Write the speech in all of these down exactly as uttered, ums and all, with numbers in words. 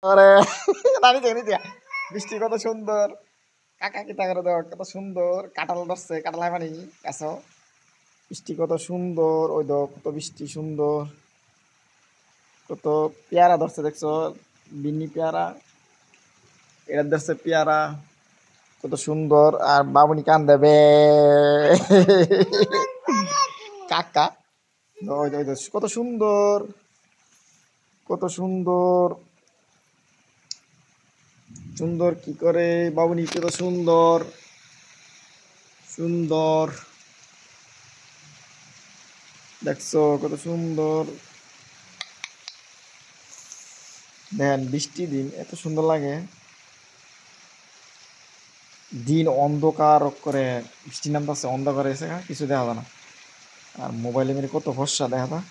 আরে নানি থেকে নিতে বৃষ্টি কত সুন্দর কাকা কি করে দেখ কত সুন্দর কাঁঠাল ধরছে কাঁঠাল হয় মানে কাছো বৃষ্টি কত সুন্দর ওই দেখ কত বৃষ্টি সুন্দর কত পেয়ারা ধরছে দেখছো বিন্নি পেয়ারা এটা ধরছে পেয়ারা কত সুন্দর আর বাবুনি কান দেবে কাকা ওই যে- ওই যে কত সুন্দর কত সুন্দর সুন্দর কি করে বাবুনি কত সুন্দর সুন্দর দেখছো কত সুন্দর দেখেন বৃষ্টি দিন এত সুন্দর লাগে দিন অন্ধকার করে বৃষ্টি নামতেছে অন্ধকার এসে কিছু দেখা যায় না আর মোবাইলে মেরে কত ভরসা দেখা যায়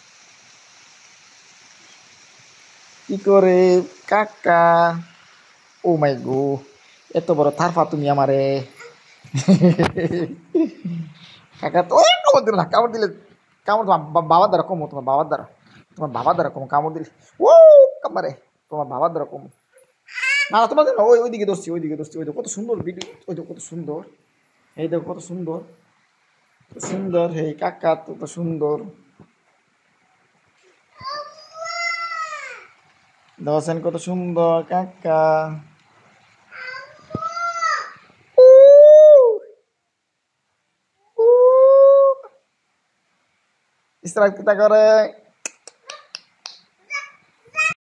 কি করে কাকা ও মাই গো এত বড় থারফা তুমি আমারে কাকা তো ওই কামড় দিল না কামড় দিলে কামড় তোমার বা- বাবার দ্বারা কমো তোমার বাবার দ্বারা তোমার বাবার দ্বারা কমো কামড় দিলে ও কামারে তোমার বাবার দ্বারা কমো না না, তোমার জন্য ওই ওইদিকে দোষছি ওইদিকে দোষছি ওই দেখো কত সুন্দর ভিডিও ওই দেখো কত সুন্দর এই দেখো কত সুন্দর কত সুন্দর এই কাকা তো কত সুন্দর দেখছেন কত সুন্দর কাকা ইসরাত কিতা করে